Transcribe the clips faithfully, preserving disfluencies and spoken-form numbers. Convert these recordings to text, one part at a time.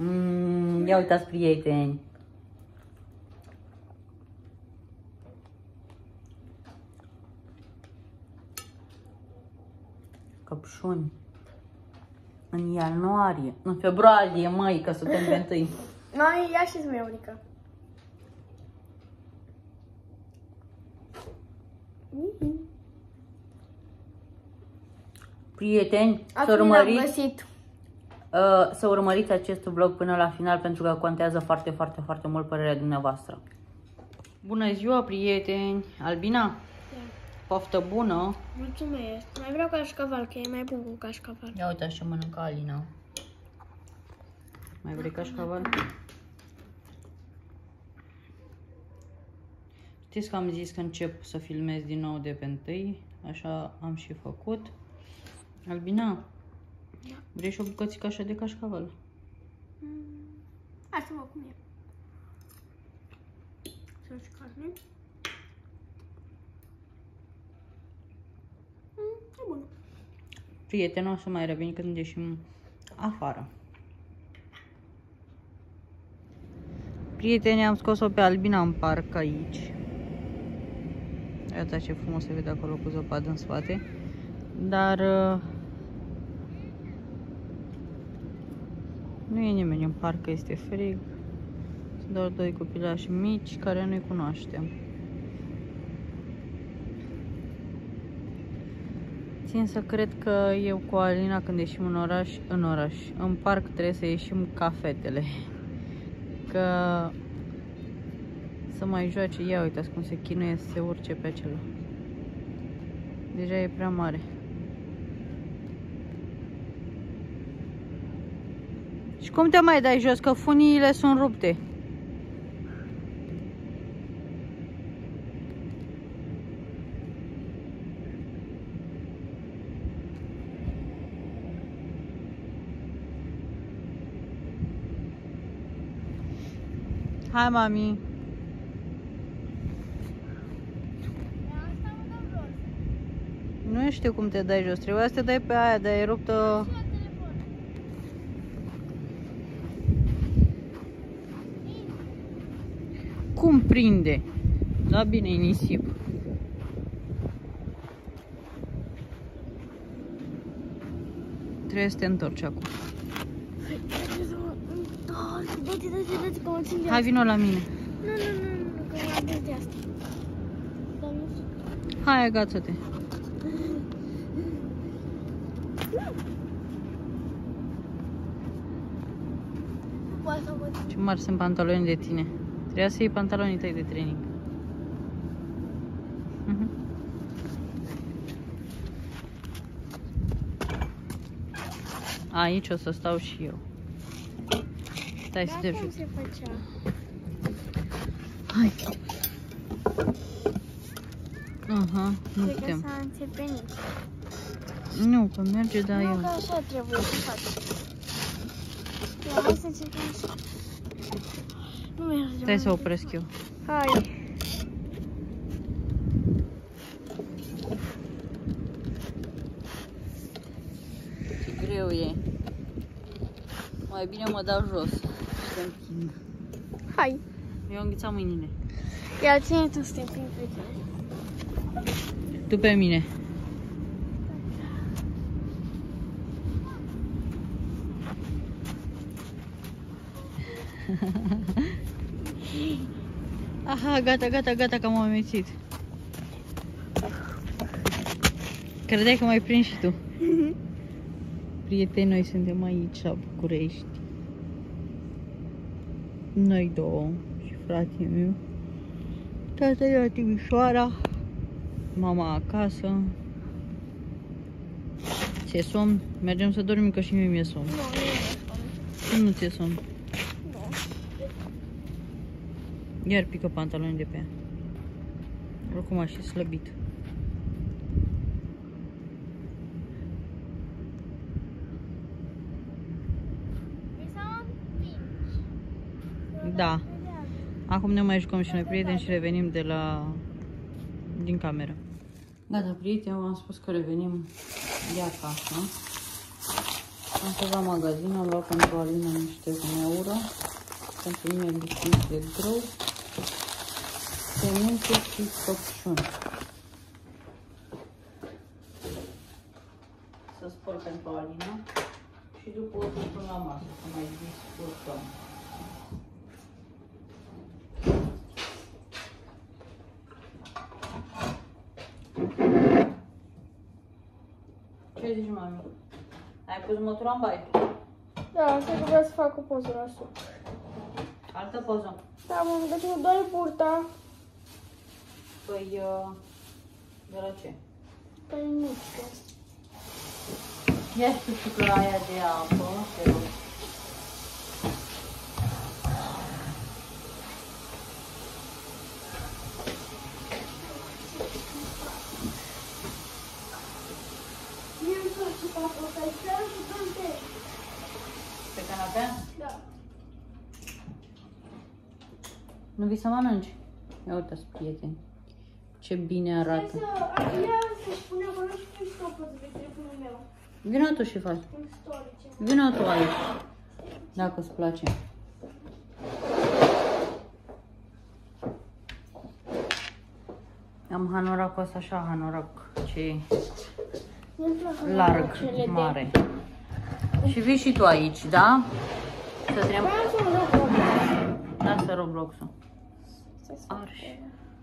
Mm, ia uitați, prieteni. Căpșuni. În ianuarie. În februarie, măi, că suntem pe întâi. Mai ia și mie unică. Prieteni, să urmăriți, uh, să urmăriți acest vlog până la final pentru că contează foarte, foarte, foarte mult părerea dumneavoastră. Bună ziua, prieteni! Albina? Da. Poftă bună! Mulțumesc! Mai vreau cașcaval, că e mai bun cu cașcaval. Ia uite așa mănâncă Alina. Mai vrei cașcaval? Știți că am zis că încep să filmez din nou de pe întâi, așa am și făcut. Albina, da. Vrei și o bucățică așa de cașcaval? Mm. Hai să văd cum e. Să-și carne. Mm, e bun. Prietenul o să mai reveni când ieșim afară. Prietenii, am scos-o pe Albina în parc aici. Iată ce frumos se vede acolo cu zăpadă în spate. Dar uh, nu e nimeni în parc, că este frig. Sunt doar doi copilași mici care nu-i cunoaștem. Țin să cred că eu cu Alina, când ieșim în oraș, în oraș, în parc, trebuie să ieșim ca fetele. Că să mai joace. Ia uitați cum se chinuie să se urce pe acela. Deja e prea mare. Și cum te mai dai jos? Că funiile sunt rupte. Hai, mami. Nu știu cum te dai jos. Trebuia să te dai pe aia, dar e ruptă. Cum prinde? Da, bine, e nisip. Trebuie să te întorci acum. Hai, vino la mine. Nu, nu, nu, nu, că m-am dus de asta. Hai, agață-te. Ce mari sunt pantaloni de tine. Trebuia să iei pantalonii tăi de training. Uh-huh. Aici o să stau și eu. Stai să te cum ajut. se făcea? Hai. Aha, nu Cred putem. că s-a înțepenit. Nu, că merge, dar Nu, eu. că așa trebuie să faci. Ia, hai să încercăm așa. Nu merge. Stai să opresc eu. Hai. Ce greu e. Mai bine mă dau jos. Să închin. Hai. Eu am înghițat mâinile. Ia, ține tu să te prind pe tine. Tu pe mine. Aha, gata, gata, gata, că m-am amețit. Credeai că mai prind și tu. Prieteni, noi suntem aici la București. Noi două și fratele meu. Tata e la Timișoara. Mama acasă. Ți-e somn? Mergem să dormim, că și mie mi-e somn. Nu, nu e somn. Cum nu ți-e somn? Nu. Iar pică pantaloni de pe ea. Oricum aș fi slăbit. Da. Acum ne mai jucăm și noi, prieteni, și revenim de la... din cameră. Gata, prieteni, am spus că revenim de acasă. Am fost la magazin, am luat pentru Alina niște uneură, pentru mine biscuit de grâu, semințe și căpșuni. Să spăl pentru Alina și după o să pun la masă, să mai discutăm. Ce zici, mami? Ai pus motorul în baie? Da, asta că vreau să fac o poză la suc. Altă poză? Da, mă, deci mă doare burta. Păi, uh, de la ce? Păi nu știu. Ia și sticla aia de apă, te rog. Pe canapea? Da. Nu vii să mănânci? Ia uite-ți, prieteni, ce bine arată. Hai să, ia să-și pune acolo și tu și o poză pe telefonul meu. Vino tu și faci. În story, ceva. Vino tu aici, dacă îți place. Am hanoracul ăsta așa, hanorac ce larg, mare. Și vii și tu aici, da? Să trebuie... Lasă Roblox-ul. Arș.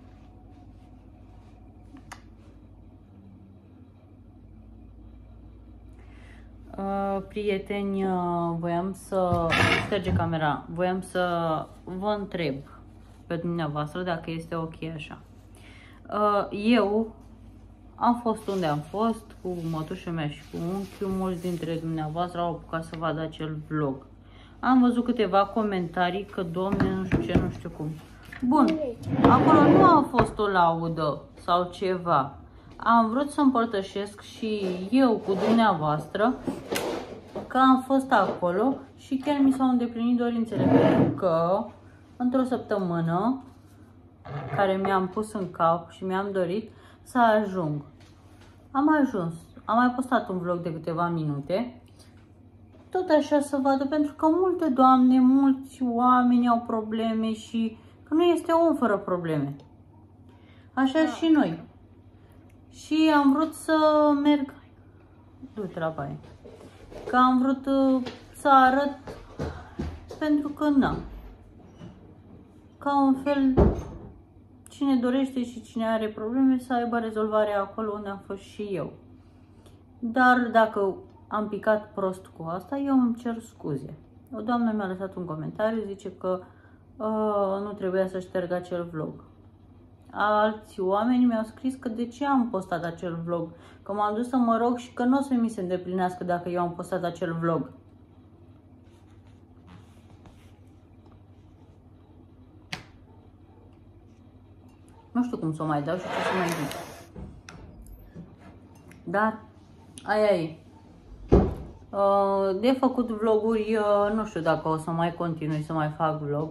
Uh, prieteni, uh, voiam să... Șterge camera. Voiam să vă întreb pe dumneavoastră dacă este ok așa. Uh, eu am fost unde am fost cu mătușa mea și cu unchiul. Mulți dintre dumneavoastră au apucat să vadă acel vlog. Am văzut câteva comentarii că, Doamne, nu știu ce, nu știu cum. Bun, acolo nu a fost o laudă sau ceva. Am vrut să împărtășesc și eu cu dumneavoastră că am fost acolo și chiar mi s-au îndeplinit dorințele, pentru că într-o săptămână care mi-am pus în cap și mi-am dorit să ajung. Am ajuns. Am mai postat un vlog de câteva minute. Tot așa să vadă, pentru că multe doamne, mulți oameni au probleme și că nu este om fără probleme. Așa da. Și noi. Și am vrut să merg, du-te la baie, că am vrut să arăt, pentru că na, ca un fel, cine dorește și cine are probleme să aibă rezolvarea acolo unde am fost și eu. Dar dacă am picat prost cu asta, eu îmi cer scuze. O doamnă mi-a lăsat un comentariu, zice că uh, nu trebuia să șterg acel vlog. Alți oameni mi-au scris că de ce am postat acel vlog, că m-am dus să mă rog și că nu o să mi se îndeplinească dacă eu am postat acel vlog. Nu știu cum să o mai dau și ce să mai zic. Dar aia e. De făcut vloguri, nu știu dacă o să mai continui să mai fac vlog.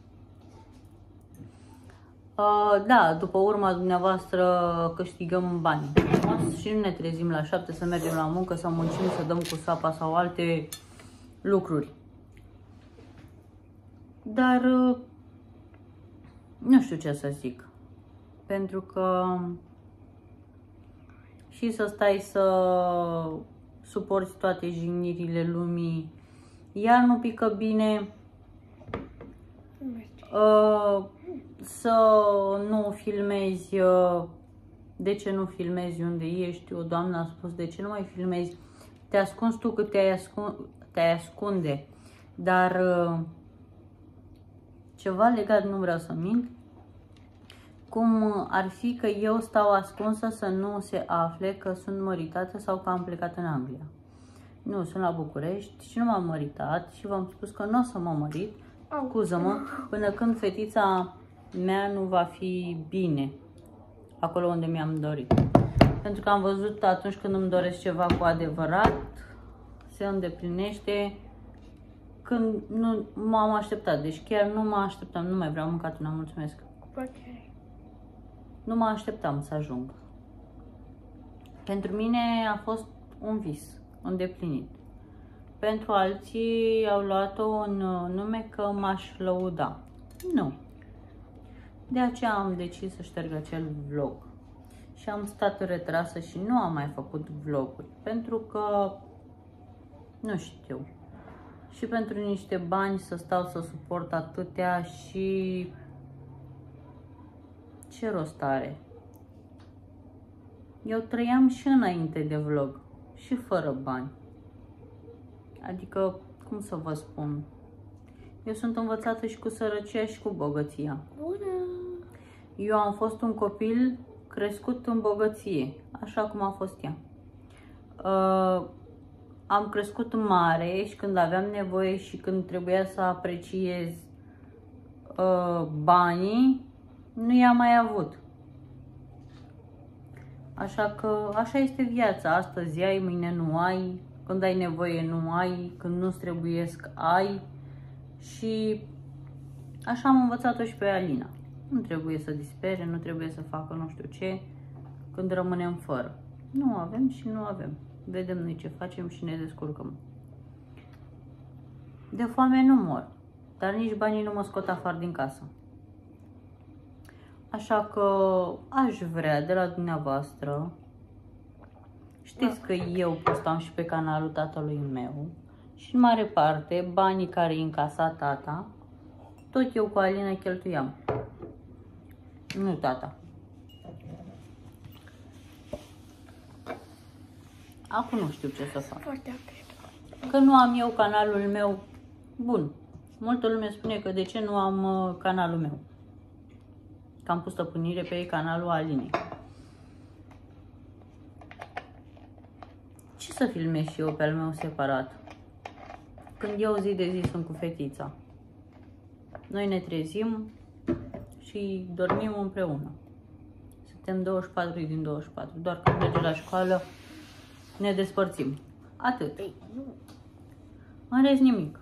Da, după urma dumneavoastră câștigăm bani. Și nu ne trezim la șapte să mergem la muncă, să muncim, să dăm cu sapa sau alte lucruri. Dar nu știu ce să zic. Pentru că și să stai să suporți toate jignirile lumii, iar nu pică bine, uh, să nu filmezi, uh, de ce nu filmezi unde ești, o doamnă a spus de ce nu mai filmezi, te ascunzi tu că te-ai ascun te ascunde, dar uh, ceva legat, nu vreau să mint, cum ar fi că eu stau ascunsă să nu se afle că sunt măritată sau că am plecat în Anglia. Nu, sunt la București și nu m-am măritat și v-am spus că nu o să mă mărit, scuză-mă, până când fetița mea nu va fi bine acolo unde mi-am dorit. Pentru că am văzut atunci când îmi doresc ceva cu adevărat, se îndeplinește când nu m-am așteptat. Deci chiar nu mă așteptam, nu mai vreau mâncat una, mulțumesc. Okay. Nu mă așteptam să ajung. Pentru mine a fost un vis îndeplinit. Pentru alții au luat-o în nume că m-aș lăuda. Nu. De aceea am decis să șterg acel vlog. Și am stat retrasă și nu am mai făcut vloguri. Pentru că, nu știu, și pentru niște bani să stau să suport atâtea și ce rost are? Eu trăiam și înainte de vlog și fără bani. Adică, cum să vă spun, eu sunt învățată și cu sărăcia și cu bogăția. Bună! Eu am fost un copil crescut în bogăție, așa cum a fost ea. Uh, am crescut mare și când aveam nevoie și când trebuia să apreciez uh, banii, nu i-am mai avut. Așa că așa este viața. Astăzi ai, mâine nu ai, când ai nevoie nu ai, când nu-ți trebuiesc ai. Și așa am învățat-o și pe Alina. Nu trebuie să dispere, nu trebuie să facă nu știu ce când rămânem fără. Nu avem și nu avem. Vedem noi ce facem și ne descurcăm. De foame nu mor, dar nici banii nu mă scot afară din casă. Așa că aș vrea de la dumneavoastră, știți că eu postam și pe canalul tatălui meu și în mare parte banii care îi încasa tata, tot eu cu Alina cheltuiam. Nu tata. Acum nu știu ce să fac. Foarte ok. Că nu am eu canalul meu bun. Multă lume spune că de ce nu am canalul meu. Că am pus stăpânire pe canalul Alinei. Ce să filmez și eu pe al meu separat? Când eu zi de zi sunt cu fetița. Noi ne trezim și dormim împreună. Suntem douăzeci și patru din douăzeci și patru. Doar când merge la școală ne despărțim. Atât. Ei, nu. În rest nimic.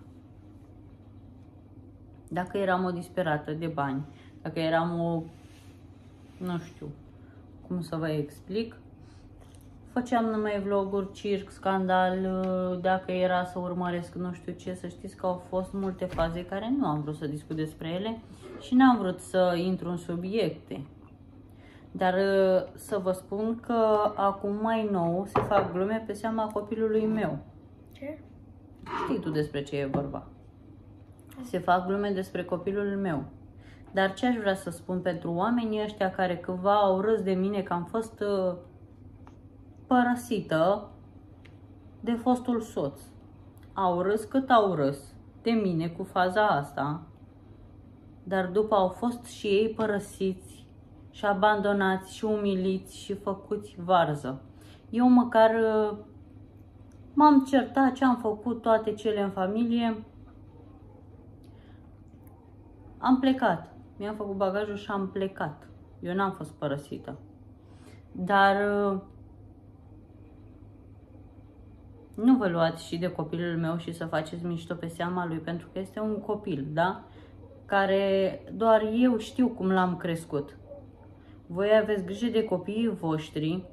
Dacă eram o disperată de bani, dacă eram o, nu știu cum să vă explic, făceam numai vloguri, circ, scandal, dacă era să urmăresc nu știu ce, să știți că au fost multe faze care nu am vrut să discut despre ele și n-am vrut să intru în subiecte. Dar să vă spun că acum mai nou se fac glume pe seama copilului meu. Ce? Știi tu despre ce e vorba. Se fac glume despre copilul meu. Dar ce aș vrea să spun pentru oamenii ăștia care cândva au râs de mine că am fost uh, părăsită de fostul soț. Au râs cât au râs de mine cu faza asta, dar după au fost și ei părăsiți și abandonați și umiliți și făcuți varză. Eu măcar uh, m-am certat ce am făcut toate cele în familie. Am plecat. Mi-am făcut bagajul și am plecat. Eu n-am fost părăsită. Dar nu vă luați și de copilul meu și să faceți mișto pe seama lui, pentru că este un copil, da? Care doar eu știu cum l-am crescut. Voi aveți grijă de copiii voștri,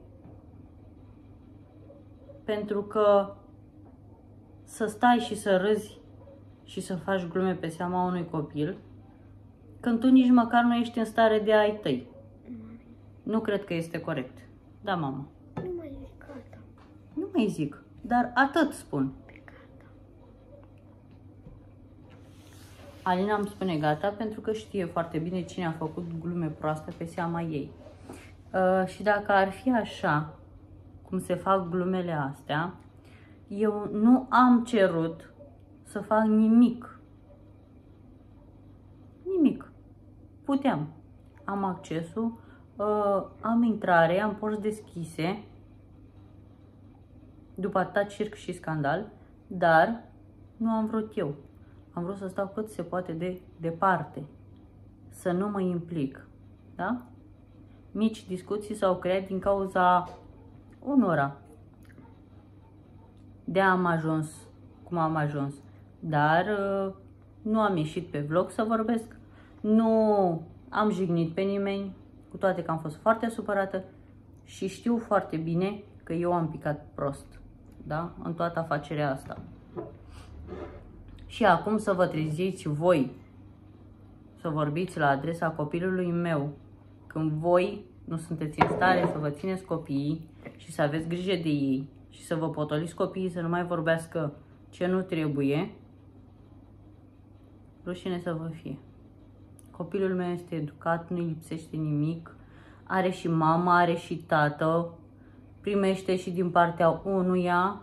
pentru că să stai și să râzi și să faci glume pe seama unui copil, când tu nici măcar nu ești în stare de a-i tăi. Nu cred că este corect. Da, mama. Nu mai zic gata. Nu mai zic, dar atât spun. Gata. Alina îmi spune gata pentru că știe foarte bine cine a făcut glume proaste pe seama ei. Uh, și dacă ar fi așa, cum se fac glumele astea, eu nu am cerut să fac nimic. Nimic. Puteam. Am accesul, uh, am intrare, am porți deschise, după atâta circ și scandal, dar nu am vrut eu. Am vrut să stau cât se poate de departe, să nu mă implic, da? Mici discuții s-au creat din cauza unora. De-aia am ajuns cum am ajuns, dar uh, nu am ieșit pe vlog să vorbesc. Nu am jignit pe nimeni, cu toate că am fost foarte supărată și știu foarte bine că eu am picat prost, da? În toată afacerea asta. Și acum să vă treziți voi, să vorbiți la adresa copilului meu, când voi nu sunteți în stare să vă țineți copiii și să aveți grijă de ei și să vă potoliți copiii să nu mai vorbească ce nu trebuie, rușine să vă fie. Copilul meu este educat, nu-i lipsește nimic, are și mama, are și tată, primește și din partea unuia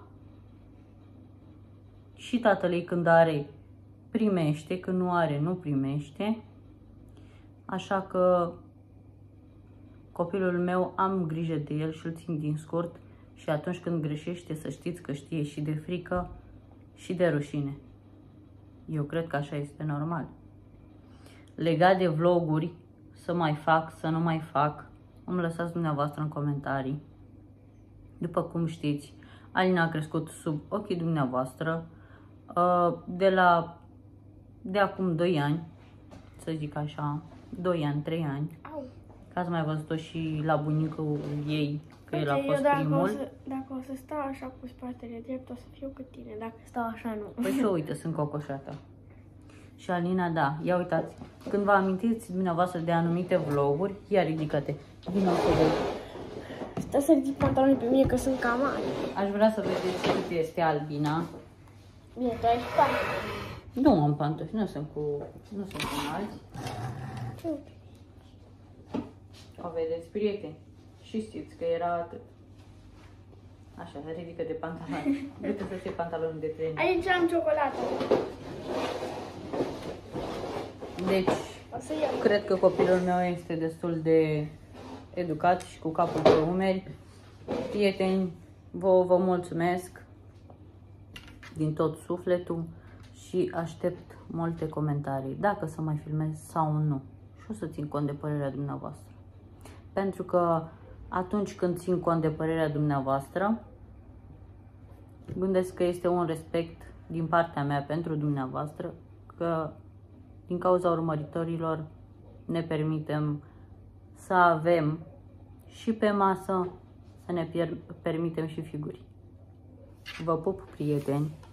și tatăl ei când are primește, când nu are nu primește, așa că copilul meu am grijă de el și îl țin din scurt și atunci când greșește să știți că știe și de frică și de rușine. Eu cred că așa este normal. Legat de vloguri, să mai fac, să nu mai fac, îmi lăsați dumneavoastră în comentarii. După cum știți, Alina a crescut sub ochii dumneavoastră de la de acum doi ani, să zic așa, doi ani, trei ani. Au. Că ați mai văzut-o și la bunicul ei, că el a fost eu dacă primul. O să, dacă o să stau așa cu spatele drept, o să fiu cu tine, dacă stau așa nu. Păi și uite, sunt cocoșată. Și Alina, da, ia uitați, când vă amintiți dumneavoastră de anumite vloguri, ia ridică-te, vină să văd. Stai să ridic pantalonii pe mine că sunt cam mari. Aș vrea să vedeți cât este Albina. Bine, tu ai și pantaloni. Nu am pantofi, nu sunt cu, nu sunt cu alți. O vedeți, prieteni? Și știți că era atât. Așa, ridică de pantaloni. Du-te să-ți iei pantaloni de training. Aici am ciocolată. Deci, cred că copilul meu este destul de educat și cu capul pe umeri. Prieteni, vă, vă mulțumesc din tot sufletul și aștept multe comentarii, dacă să mai filmez sau nu. Și o să țin cont de părerea dumneavoastră. Pentru că atunci când țin cont de părerea dumneavoastră, gândesc că este un respect din partea mea pentru dumneavoastră, că din cauza urmăritorilor ne permitem să avem și pe masă, să ne permitem și figuri. Vă pup, prieteni!